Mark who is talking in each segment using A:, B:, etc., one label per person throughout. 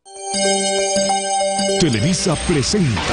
A: Televisa presenta.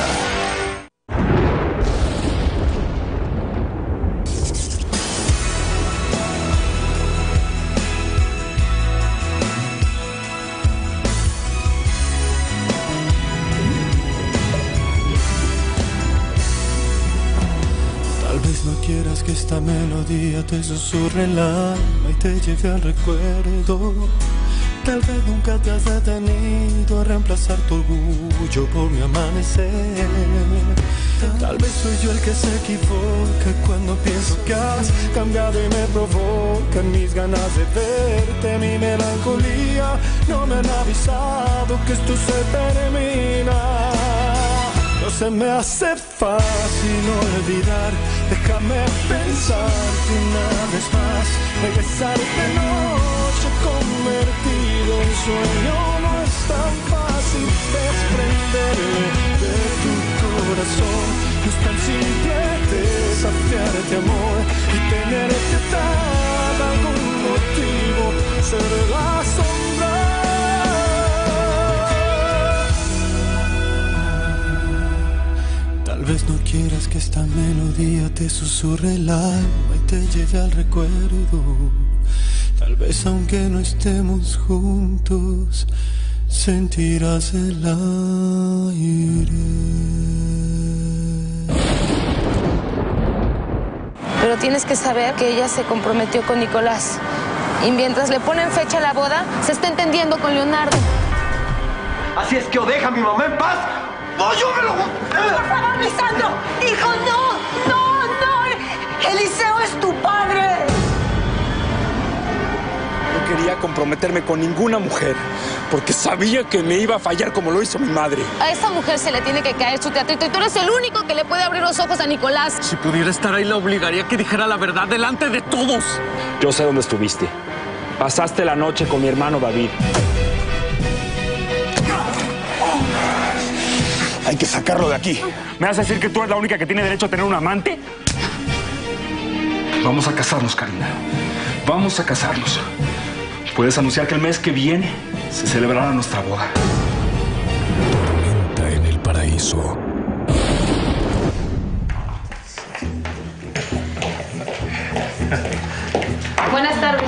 B: Tal vez no quieras que esta melodía te susurre el alma y te lleve al recuerdo. Tal vez nunca te has detenido a reemplazar tu orgullo por mi amanecer. Tal vez soy yo el que se equivoca cuando pienso que has cambiado y me provocan mis ganas de verte. Mi melancolía, no me han avisado que esto se termina. No se me hace fácil olvidar. Déjame pensarte una vez más. Regresar de noche convertido en sueño. No es tan fácil desprenderme de tu corazón. No es tan simple desafiarte, amor, y tenerte tan algún motivo. Ser la sombra. Tal vez no quieras que esta melodía te susurre el alma y te lleve al recuerdo. Tal vez aunque no estemos juntos, sentirás el aire.
C: Pero tienes que saber que ella se comprometió con Nicolás. Y mientras le ponen fecha a la boda, se está entendiendo con Leonardo.
D: Así es que o deja a mi mamá en paz, ¡no, yo me lo voy!
E: ¡Por favor, Lisandro! ¡Hijo, no! ¡No, no! ¡Eliseo es tu padre!
F: No quería comprometerme con ninguna mujer, porque sabía que me iba a fallar como lo hizo mi madre.
C: A esa mujer se le tiene que caer su teatrito y tú eres el único que le puede abrir los ojos a Nicolás.
F: Si pudiera estar ahí, la obligaría a que dijera la verdad delante de todos.
G: Yo sé dónde estuviste. Pasaste la noche con mi hermano David.
F: Hay que sacarlo de aquí.
G: ¿Me vas a decir que tú eres la única que tiene derecho a tener un amante?
H: Vamos a casarnos, Karina. Vamos a casarnos. Puedes anunciar que el mes que viene se celebrará nuestra boda.
A: Tormenta en el paraíso.
C: Buenas tardes.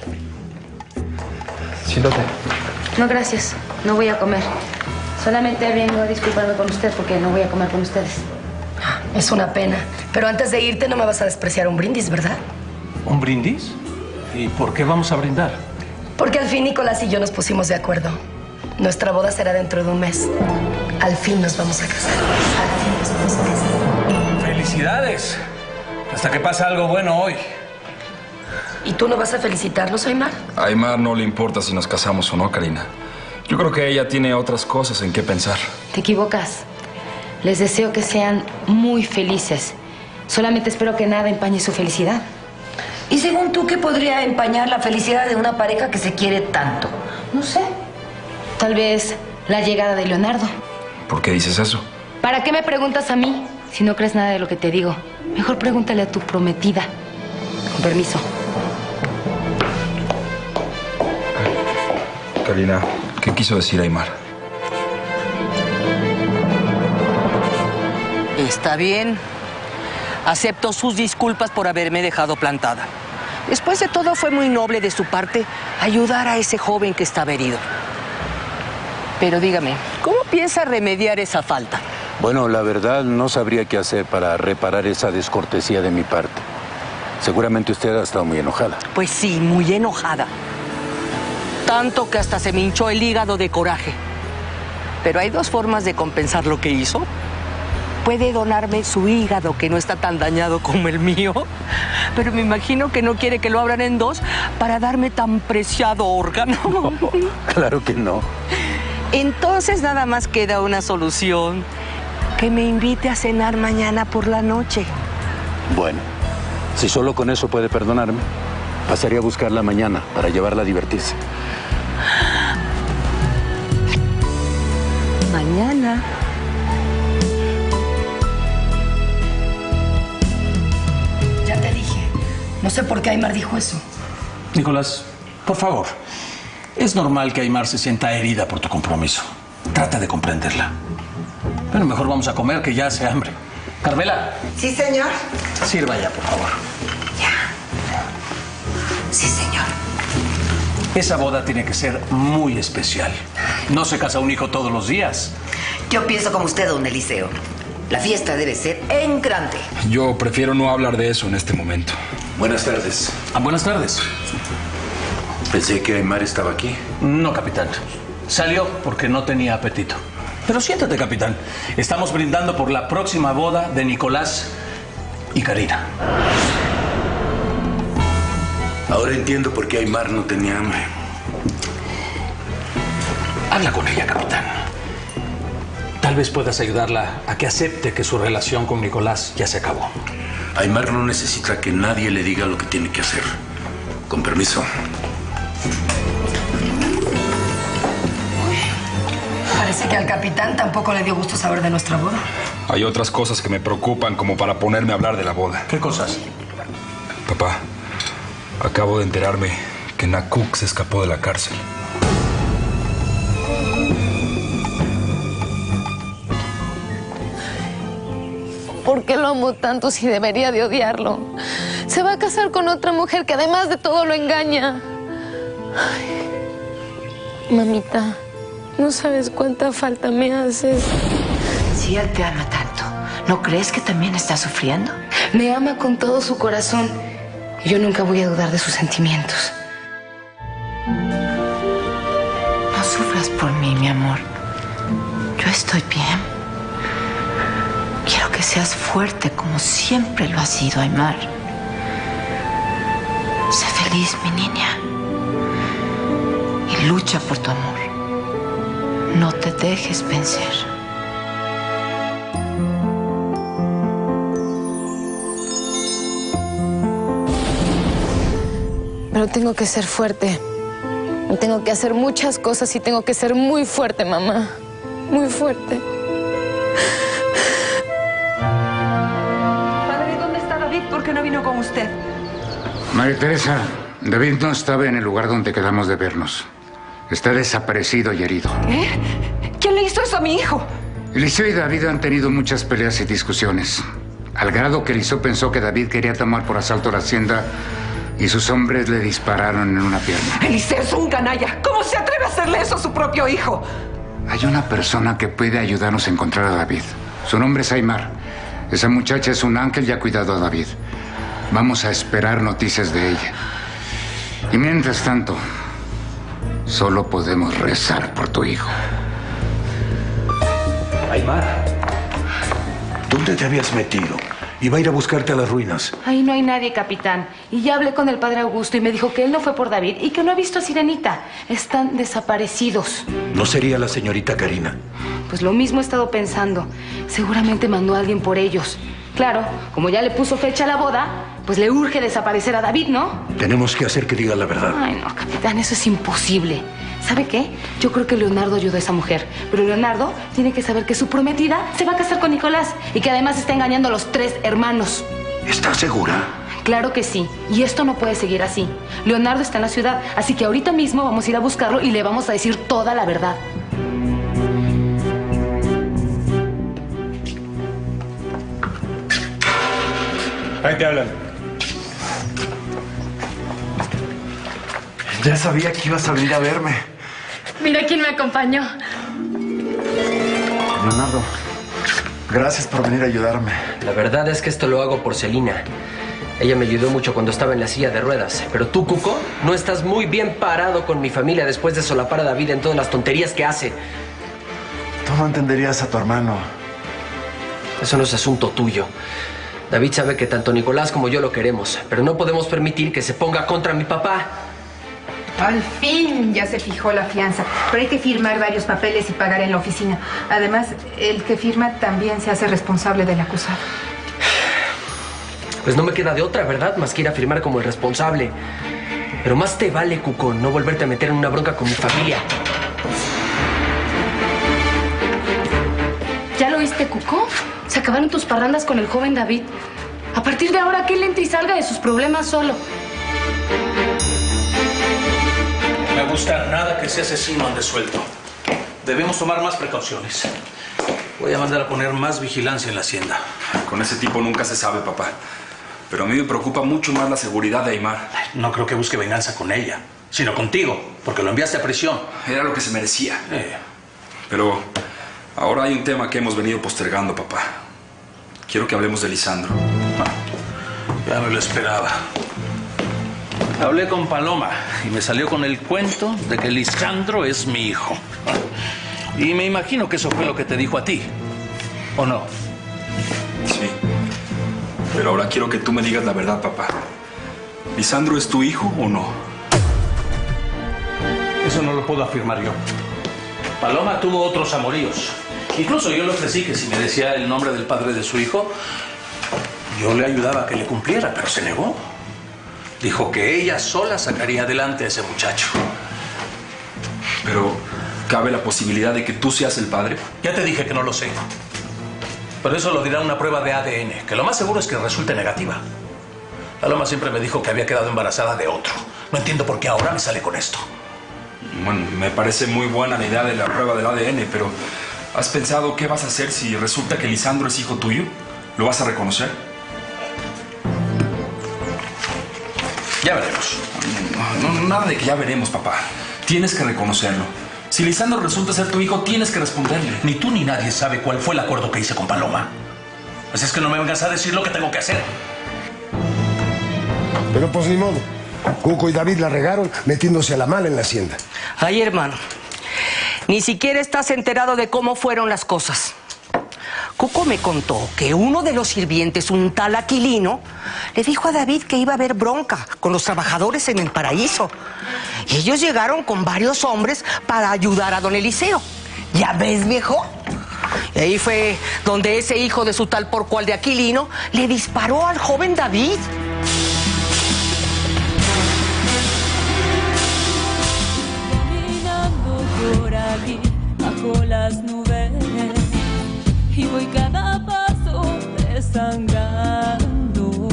H: Siéntate.
C: No, gracias. No voy a comer. Solamente vengo a disculparme con usted porque no voy a comer con ustedes.
E: Es una pena. Pero antes de irte no me vas a despreciar un brindis, ¿verdad?
D: ¿Un brindis? ¿Y por qué vamos a brindar?
E: Porque al fin Nicolás y yo nos pusimos de acuerdo. Nuestra boda será dentro de un mes. Al fin nos vamos a casar. Al fin nos vamos a casar.
D: ¡Felicidades! Hasta que pase algo bueno hoy.
E: ¿Y tú no vas a felicitarlos, Aymar?
H: A Aymar no le importa si nos casamos o no, Karina. Yo creo que ella tiene otras cosas en qué pensar.
C: Te equivocas. Les deseo que sean muy felices. Solamente espero que nada empañe su felicidad.
E: ¿Y según tú qué podría empañar la felicidad de una pareja que se quiere tanto?
C: No sé. Tal vez la llegada de Leonardo.
H: ¿Por qué dices eso?
C: ¿Para qué me preguntas a mí si no crees nada de lo que te digo? Mejor pregúntale a tu prometida. Con permiso.
H: Karina, ¿qué quiso decir Aymar?
I: Está bien. Acepto sus disculpas por haberme dejado plantada. Después de todo, fue muy noble de su parte ayudar a ese joven que estaba herido. Pero dígame, ¿cómo piensa remediar esa falta?
J: Bueno, la verdad no sabría qué hacer para reparar esa descortesía de mi parte. Seguramente usted ha estado muy enojada.
I: Pues sí, muy enojada. Tanto que hasta se me hinchó el hígado de coraje. Pero hay dos formas de compensar lo que hizo. Puede donarme su hígado, que no está tan dañado como el mío. Pero me imagino que no quiere que lo abran en dos para darme tan preciado órgano.
J: No, claro que no.
I: Entonces nada más queda una solución. Que me invite a cenar mañana por la noche.
J: Bueno, si solo con eso puede perdonarme, pasaría a buscarla mañana para llevarla a divertirse.
I: Mañana.
E: Ya te dije. No sé por qué Aymar dijo eso.
D: Nicolás, por favor,
K: Es normal que Aymar se sienta herida por tu compromiso. Trata de comprenderla. Bueno, mejor vamos a comer, que ya hace hambre. Carmela.
L: Sí, señor.
K: Sirva ya, por favor.
L: Ya. Sí, señor.
K: Esa boda tiene que ser muy especial. No se casa un hijo todos los días.
L: Yo pienso como usted, don Eliseo. La fiesta debe ser en grande.
H: Yo prefiero no hablar de eso en este momento.
J: Buenas tardes.
K: Buenas tardes.
J: Pensé que Aymar estaba aquí.
K: No, capitán. Salió porque no tenía apetito. Pero siéntate, capitán. Estamos brindando por la próxima boda de Nicolás y Karina.
J: Ahora entiendo por qué Aymar no tenía hambre.
K: Habla con ella, capitán. Tal vez puedas ayudarla a que acepte que su relación con Nicolás ya se acabó.
J: Aymar no necesita que nadie le diga lo que tiene que hacer. Con permiso.
E: Parece que al capitán tampoco le dio gusto saber de nuestra boda.
H: Hay otras cosas que me preocupan como para ponerme a hablar de la boda.
K: ¿Qué cosas?
H: Papá, acabo de enterarme que Nakuk se escapó de la cárcel.
C: ¿Por qué lo amo tanto si debería de odiarlo? Se va a casar con otra mujer que además de todo lo engaña. Ay, mamita, no sabes cuánta falta me haces.
L: Si él te ama tanto, ¿no crees que también está sufriendo?
C: Me ama con todo su corazón y yo nunca voy a dudar de sus sentimientos.
L: No sufras por mí, mi amor. Yo estoy bien. Quiero que seas fuerte como siempre lo has sido, Aymar. Sé feliz, mi niña. Y lucha por tu amor. No te dejes vencer.
C: Pero tengo que ser fuerte. Tengo que hacer muchas cosas y tengo que ser muy fuerte, mamá. Muy fuerte.
M: Padre, ¿dónde está David? ¿Por qué no vino con usted?
N: María Teresa, David no estaba en el lugar donde quedamos de vernos. Está desaparecido y herido.
M: ¿Qué? ¿Quién le hizo eso a mi hijo?
N: Eliseo y David han tenido muchas peleas y discusiones. Al grado que Eliseo pensó que David quería tomar por asalto la hacienda y sus hombres le dispararon en una pierna.
M: Eliseo es un canalla. ¿Cómo se atreve a hacerle eso a su propio hijo?
N: Hay una persona que puede ayudarnos a encontrar a David. Su nombre es Aymar. Esa muchacha es un ángel y ha cuidado a David. Vamos a esperar noticias de ella. Y mientras tanto, solo podemos rezar por tu hijo.
O: Aymar, ¿dónde te habías metido? Iba a ir a buscarte a las ruinas.
P: Ahí no hay nadie, capitán. Y ya hablé con el padre Augusto y me dijo que él no fue por David y que no ha visto a Sirenita. Están desaparecidos.
O: ¿No sería la señorita Karina?
P: Pues lo mismo he estado pensando. Seguramente mandó a alguien por ellos. Claro, como ya le puso fecha a la boda, pues le urge desaparecer a David, ¿no?
O: Tenemos que hacer que diga la verdad.
P: Ay, no, capitán, eso es imposible. ¿Sabe qué? Yo creo que Leonardo ayudó a esa mujer. Pero Leonardo tiene que saber que su prometida se va a casar con Nicolás y que además está engañando a los 3 hermanos.
O: ¿Estás segura?
P: Claro que sí. Y esto no puede seguir así. Leonardo está en la ciudad, así que ahorita mismo vamos a ir a buscarlo y le vamos a decir toda la verdad.
H: Ahí te hablan.
D: Ya sabía que ibas a venir a verme.
C: Mira quién me acompañó.
D: Leonardo, gracias por venir a ayudarme.
Q: La verdad es que esto lo hago por Celina. Ella me ayudó mucho cuando estaba en la silla de ruedas. Pero tú, Cuco, no estás muy bien parado con mi familia después de solapar a David en todas las tonterías que hace.
D: Tú no entenderías a tu hermano.
Q: Eso no es asunto tuyo. David sabe que tanto Nicolás como yo lo queremos, pero no podemos permitir que se ponga contra mi papá.
R: Al fin ya se fijó la fianza, pero hay que firmar varios papeles y pagar en la oficina. Además, el que firma también se hace responsable del acusado.
Q: Pues no me queda de otra, ¿verdad? Más que ir a firmar como el responsable. Pero más te vale, Cuco, no volverte a meter en una bronca con mi familia.
P: ¿Ya lo oíste, Cuco? Se acabaron tus parrandas con el joven David. A partir de ahora, que él entre y salga de sus problemas solo.
K: me gusta nada que ese asesino ande suelto. Debemos tomar más precauciones. Voy a mandar a poner más vigilancia en la hacienda.
H: Con ese tipo nunca se sabe, papá. Pero a mí me preocupa mucho más la seguridad de Aymar.
K: No creo que busque venganza con ella, sino contigo, porque lo enviaste a prisión.
H: Era lo que se merecía. Pero ahora hay un tema que hemos venido postergando, papá. Quiero que hablemos de Lisandro.
K: Ya me lo esperaba. Hablé con Paloma y me salió con el cuento de que Lisandro es mi hijo. Y me imagino que eso fue lo que te dijo a ti, ¿o no?
H: Sí. Pero ahora quiero que tú me digas la verdad, papá. ¿Lisandro es tu hijo o no?
K: Eso no lo puedo afirmar yo. Paloma tuvo otros amoríos. Incluso yo le ofrecí que si me decía el nombre del padre de su hijo, yo le ayudaba a que le cumpliera, pero se negó. Dijo que ella sola sacaría adelante a ese muchacho.
H: Pero, ¿cabe la posibilidad de que tú seas el padre?
K: Ya te dije que no lo sé. Pero eso lo dirá una prueba de ADN, que lo más seguro es que resulte negativa. Paloma siempre me dijo que había quedado embarazada de otro. No entiendo por qué ahora me sale con esto.
H: Bueno, me parece muy buena la idea de la prueba del ADN, pero ¿has pensado qué vas a hacer si resulta que Lisandro es hijo tuyo? ¿Lo vas a reconocer?
K: Ya veremos.
H: No, nada de que ya veremos, papá. Tienes que reconocerlo. Si Lisandro resulta ser tu hijo, tienes que responderle.
K: Ni tú ni nadie sabe cuál fue el acuerdo que hice con Paloma. Así es que no me vengas a decir lo que tengo que hacer.
S: Pero pues ni modo. Cuco y David la regaron metiéndose a la mala en la hacienda.
I: Ay, hermano, ni siquiera estás enterado de cómo fueron las cosas. Cuco me contó que uno de los sirvientes, un tal Aquilino, le dijo a David que iba a haber bronca con los trabajadores en el paraíso. Y ellos llegaron con varios hombres para ayudar a don Eliseo. ¿Ya ves, viejo? Y ahí fue donde ese hijo de su tal por cual de Aquilino le disparó al joven David.
T: Caminando por aquí, bajo las nubes, y voy cada paso desangrando.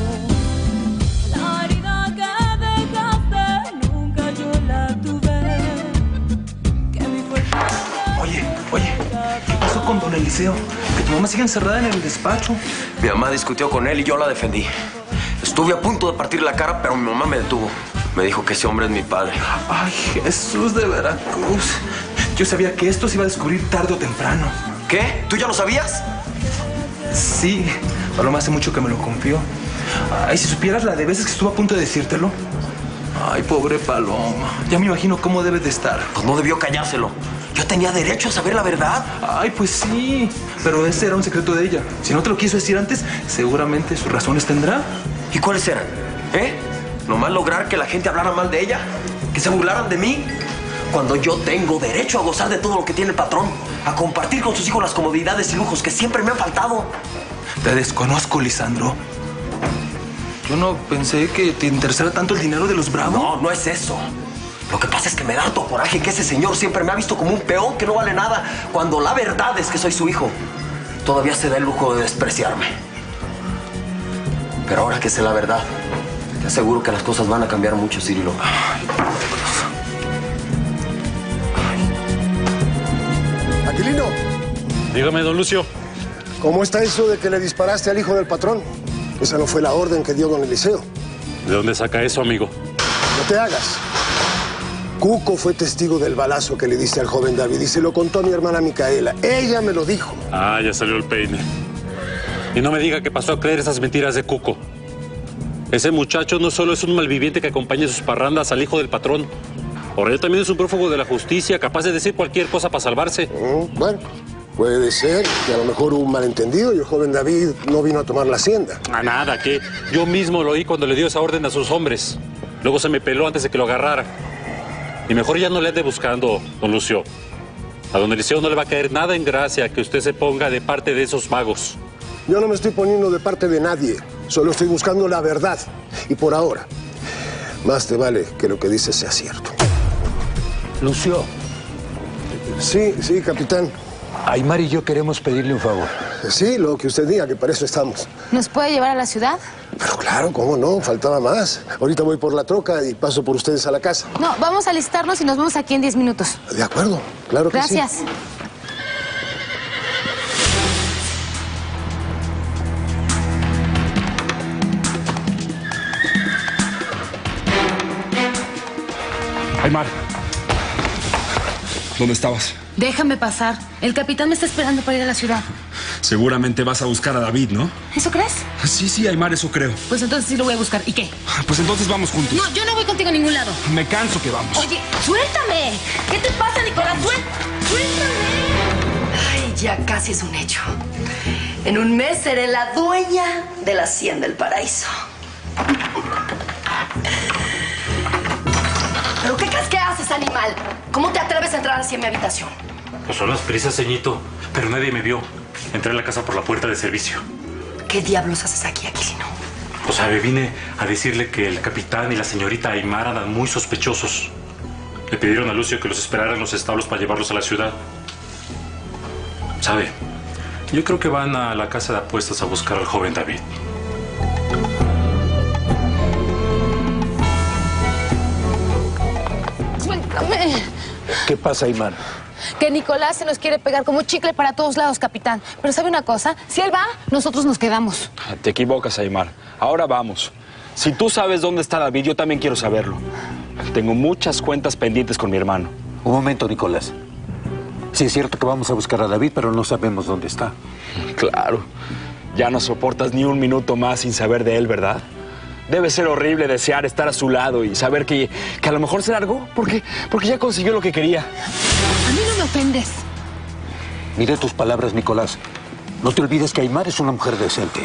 T: La herida que dejaste nunca yo la tuve. Que mi fuerza...
U: Oye, ¿qué pasó con don Eliseo? Que tu mamá sigue encerrada en el despacho.
Q: Mi mamá discutió con él y yo la defendí. Estuve a punto de partir la cara, pero mi mamá me detuvo. Me dijo que ese hombre es mi padre.
U: Ay, Jesús de Veracruz. Yo sabía que esto se iba a descubrir tarde o temprano.
Q: ¿Qué? ¿Tú ya lo sabías?
U: Sí, Paloma hace mucho que me lo confió. Ay, si supieras la de veces que estuvo a punto de decírtelo. Ay, pobre Paloma. Ya me imagino cómo debes de estar.
Q: Pues no debió callárselo. Yo tenía derecho a saber la verdad.
U: Ay, pues sí. Pero ese era un secreto de ella. Si no te lo quiso decir antes, seguramente sus razones tendrá.
Q: ¿Y cuáles eran? ¿Nomás lograr que la gente hablara mal de ella? ¿Que se burlaran de mí? Cuando yo tengo derecho a gozar de todo lo que tiene el patrón, a compartir con sus hijos las comodidades y lujos que siempre me han faltado.
U: Te desconozco, Lisandro. Yo no pensé que te interesara tanto el dinero de los Bravo.
Q: No, no es eso. Lo que pasa es que me da harto coraje que ese señor siempre me ha visto como un peón que no vale nada, cuando la verdad es que soy su hijo. Todavía se da el lujo de despreciarme. Pero ahora que sé la verdad, te aseguro que las cosas van a cambiar mucho, Cirilo.
S: Aquilino.
G: Dígame, don Lucio.
S: ¿Cómo está eso de que le disparaste al hijo del patrón? Esa no fue la orden que dio don Eliseo.
G: ¿De dónde saca eso, amigo?
S: No te hagas. Cuco fue testigo del balazo que le diste al joven David y se lo contó a mi hermana Micaela. Ella me lo dijo.
G: Ah, ya salió el peine. Y no me diga que pasó a creer esas mentiras de Cuco. Ese muchacho no solo es un malviviente que acompaña sus parrandas al hijo del patrón. Ahora él también es un prófugo de la justicia, capaz de decir cualquier cosa para salvarse.
S: Bueno, puede ser que a lo mejor hubo un malentendido y el joven David no vino a tomar la hacienda.
G: Nada, que yo mismo lo oí cuando le dio esa orden a sus hombres. Luego se me peló antes de que lo agarrara. Y mejor ya no le ande buscando, don Lucio. A don Eliseo no le va a caer nada en gracia que usted se ponga de parte de esos magos.
S: Yo no me estoy poniendo de parte de nadie. Solo estoy buscando la verdad. Y por ahora, más te vale que lo que dices sea cierto.
U: Lucio.
S: Sí, capitán.
J: Aymar y yo queremos pedirle un favor.
S: Sí, lo que usted diga, que para eso estamos.
C: ¿Nos puede llevar a la ciudad?
S: Pero claro, ¿cómo no? Faltaba más. Ahorita voy por la troca y paso por ustedes a la casa.
C: No, vamos a alistarnos y nos vemos aquí en 10 minutos.
S: De acuerdo, claro que sí.
C: Gracias.
H: Aymar, ¿dónde estabas?
P: Déjame pasar. El capitán me está esperando para ir a la ciudad.
H: Seguramente vas a buscar a David, ¿no?
P: ¿Eso crees?
H: Sí, Aymar, eso creo.
P: Pues entonces sí lo voy a buscar. ¿Y qué?
H: Pues entonces vamos juntos.
P: No, yo no voy contigo a ningún lado.
H: Me canso que vamos.
P: Oye, suéltame. ¿Qué te pasa, Nicolás? Suéltame.
E: Ay, ya casi es un hecho. En un mes seré la dueña de la Hacienda del Paraíso. ¿Pero qué crees que haces, animal? ¿Cómo te atreves a entrar así en mi habitación?
G: Pues son las prisas, ceñito. Pero nadie me vio. Entré a la casa por la puerta de servicio.
E: ¿Qué diablos haces aquí, Aquilino?
G: O sea, vine a decirle que el capitán y la señorita Aymar andan muy sospechosos. Le pidieron a Lucio que los esperara en los establos para llevarlos a la ciudad. ¿Sabe? Yo creo que van a la casa de apuestas a buscar al joven David.
C: Suéltame.
J: ¿Qué pasa, Aymar?
C: Que Nicolás se nos quiere pegar como chicle para todos lados, capitán. Pero ¿sabe una cosa? Si él va, nosotros nos quedamos.
H: Te equivocas, Aymar. Ahora vamos. Si tú sabes dónde está David, yo también quiero saberlo. Tengo muchas cuentas pendientes con mi hermano.
J: Un momento, Nicolás. Sí es cierto que vamos a buscar a David, pero no sabemos dónde está.
H: Claro. Ya no soportas ni un minuto más sin saber de él, ¿verdad? Debe ser horrible desear estar a su lado y saber que a lo mejor se largó porque ya consiguió lo que quería.
C: A mí no me ofendes.
J: Mire tus palabras, Nicolás. No te olvides que Aymar es una mujer decente.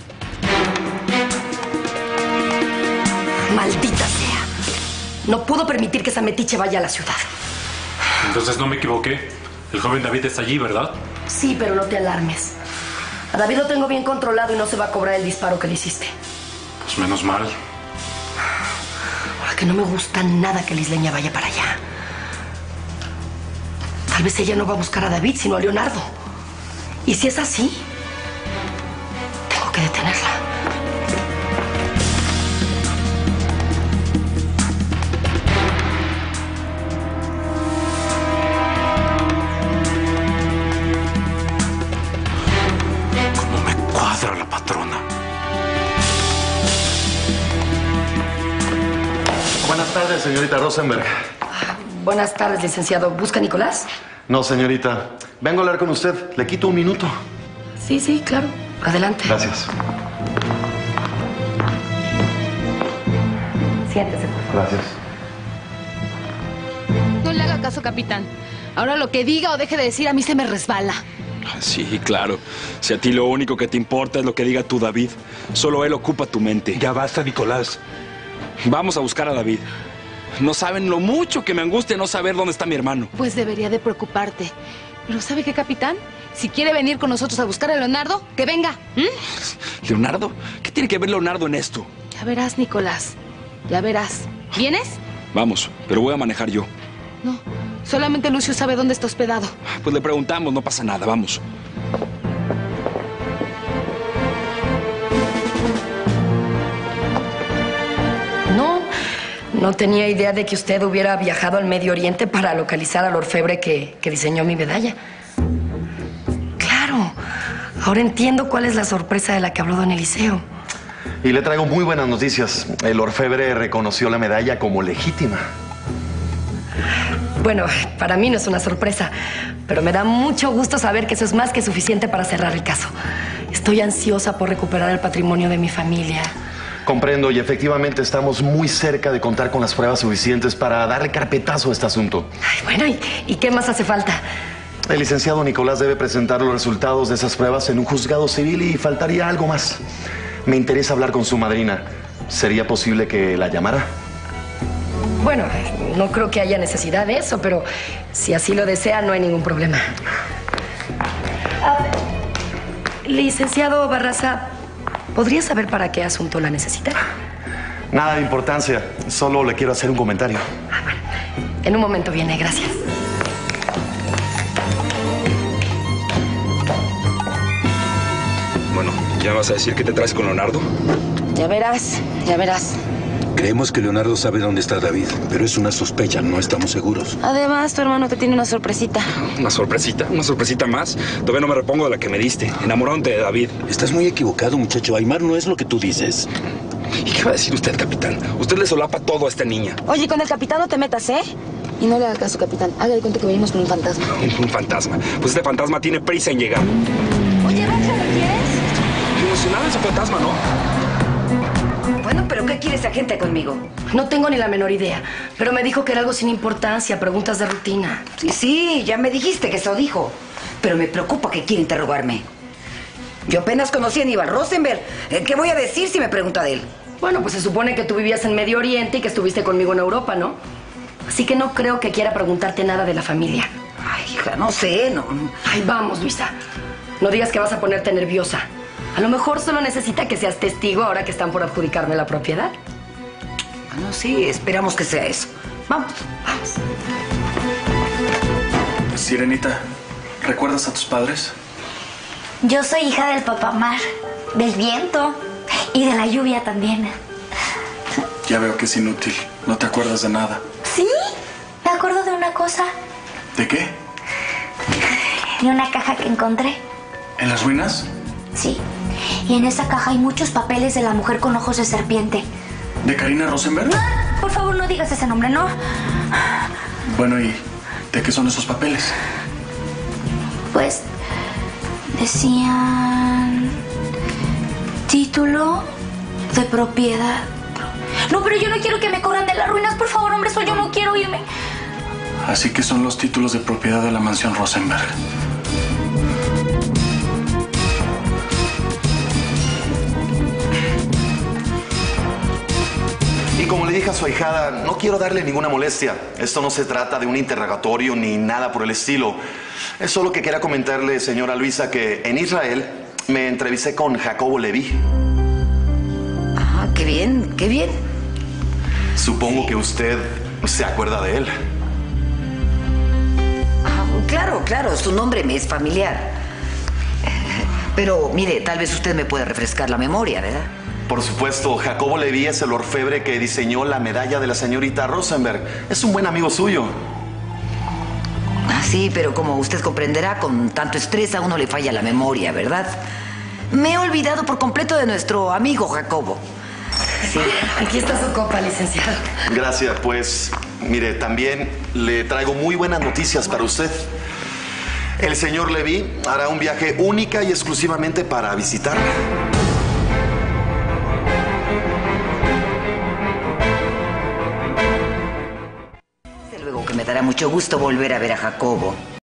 E: Maldita sea. No puedo permitir que esa metiche vaya a la ciudad.
G: Entonces no me equivoqué. El joven David está allí, ¿verdad?
E: Sí, pero no te alarmes. A David lo tengo bien controlado y no se va a cobrar el disparo que le hiciste.
G: Pues menos mal.
E: Ahora que no me gusta nada que la isleña vaya para allá. Tal vez ella no va a buscar a David, sino a Leonardo. Y si es así, tengo que detenerla.
G: ¿Cómo me cuadra la patrona?
B: Buenas tardes, señorita Rosenberg.
E: Buenas tardes, licenciado. ¿Busca a Nicolás?
B: No, señorita. Vengo a hablar con usted. Le quito un minuto.
E: Sí, claro. Adelante.
B: Gracias.
E: Siéntese.
B: Gracias.
P: No le haga caso, capitán. Ahora lo que diga o deje de decir a mí se me resbala.
H: Sí, claro. Si a ti lo único que te importa es lo que diga tu David, solo él ocupa tu mente.
J: Ya basta, Nicolás.
H: Vamos a buscar a David. No saben lo mucho que me angustia no saber dónde está mi hermano.
P: Pues debería de preocuparte. Pero ¿sabe qué, capitán? Si quiere venir con nosotros a buscar a Leonardo, que venga.
H: ¿Leonardo? ¿Qué tiene que ver Leonardo en esto?
P: Ya verás, Nicolás. Ya verás. ¿Vienes?
H: Vamos, pero voy a manejar yo.
P: No, solamente Lucio sabe dónde está hospedado.
H: Pues le preguntamos, no pasa nada, vamos.
E: No tenía idea de que usted hubiera viajado al Medio Oriente para localizar al orfebre que diseñó mi medalla. Claro, ahora entiendo cuál es la sorpresa de la que habló don Eliseo.
B: Y le traigo muy buenas noticias. El orfebre reconoció la medalla como legítima.
E: Bueno, para mí no es una sorpresa, pero me da mucho gusto saber que eso es más que suficiente para cerrar el caso. Estoy ansiosa por recuperar el patrimonio de mi familia.
B: Comprendo, y efectivamente estamos muy cerca de contar con las pruebas suficientes para darle carpetazo a este asunto.
E: Ay, bueno, ¿y qué más hace falta?
B: El licenciado Nicolás debe presentar los resultados de esas pruebas en un juzgado civil y faltaría algo más. Me interesa hablar con su madrina. ¿Sería posible que la llamara?
E: Bueno, no creo que haya necesidad de eso, pero si así lo desea, no hay ningún problema. Licenciado Barraza, ¿podría saber para qué asunto la necesita?
B: Nada de importancia. Solo le quiero hacer un comentario.
E: En un momento viene, gracias.
H: ¿Ya vas a decir que te traes con Leonardo?
P: Ya verás, ya verás.
J: Creemos que Leonardo sabe dónde está David, pero es una sospecha, no estamos seguros.
P: Además, tu hermano te tiene una sorpresita.
H: ¿Una sorpresita más? Todavía no me repongo de la que me diste. Enamorándote de David.
J: Estás muy equivocado, muchacho. Aymar no es lo que tú dices.
H: ¿Y qué va a decir usted, capitán? Usted le solapa todo a esta niña.
P: Oye, con el capitán no te metas, ¿eh? Y no le hagas caso, capitán. Hágale cuenta que venimos con un fantasma.
H: Un fantasma. Pues este fantasma tiene prisa en llegar.
P: Oye, Racha, ¿lo quieres?
H: Emocionado ese fantasma, ¿no?
E: Bueno, ¿pero qué quiere esa gente conmigo?
I: No tengo ni la menor idea, pero me dijo que era algo sin importancia, preguntas de rutina.
E: Sí, ya me dijiste que eso dijo. Pero me preocupa que quiere interrogarme. Yo apenas conocí a Aníbal Rosenberg. ¿Qué voy a decir si me pregunta de él?
I: Bueno, pues se supone que tú vivías en Medio Oriente y que estuviste conmigo en Europa, ¿no? Así que no creo que quiera preguntarte nada de la familia.
E: Ay, hija, no sé, no.
I: Ay, vamos, Luisa. No digas que vas a ponerte nerviosa. A lo mejor solo necesita que seas testigo ahora que están por adjudicarme la propiedad.
E: Bueno, sí, esperamos que sea eso. Vamos, vamos.
U: Sirenita, ¿recuerdas a tus padres?
F: Yo soy hija del papá mar, del viento y de la lluvia también.
U: Ya veo que es inútil. No te acuerdas de nada.
F: ¿Sí? Me acuerdo de una cosa.
U: ¿De qué?
F: De una caja que encontré.
U: ¿En las ruinas?
F: Sí. Y en esa caja hay muchos papeles de la mujer con ojos de serpiente.
U: ¿De Karina Rosenberg?
F: No, por favor, no digas ese nombre, ¿no?
U: Bueno, ¿y de qué son esos papeles?
F: Pues decían título de propiedad. No, pero yo no quiero que me corran de las ruinas, por favor, hombre, yo no quiero irme.
U: Así que son los títulos de propiedad de la mansión Rosenberg.
B: Y como le dije a su ahijada, no quiero darle ninguna molestia. Esto no se trata de un interrogatorio ni nada por el estilo. Es solo que quería comentarle, señora Luisa, que en Israel me entrevisté con Jacobo Leví.
E: Ah, qué bien, qué bien.
B: Supongo que usted se acuerda de él.
E: Ah, claro, claro, su nombre me es familiar. Pero, mire, tal vez usted me puede refrescar la memoria, ¿verdad?
B: Por supuesto, Jacobo Leví es el orfebre que diseñó la medalla de la señorita Rosenberg. Es un buen amigo suyo.
E: Ah, sí, pero como usted comprenderá, con tanto estrés a uno le falla la memoria, ¿verdad? Me he olvidado por completo de nuestro amigo Jacobo.
I: Sí, aquí está su copa, licenciado.
B: Gracias, pues, mire, también le traigo muy buenas noticias para usted. El señor Leví hará un viaje única y exclusivamente para visitarla.
E: Desde luego que me dará mucho gusto volver a ver a Jacobo.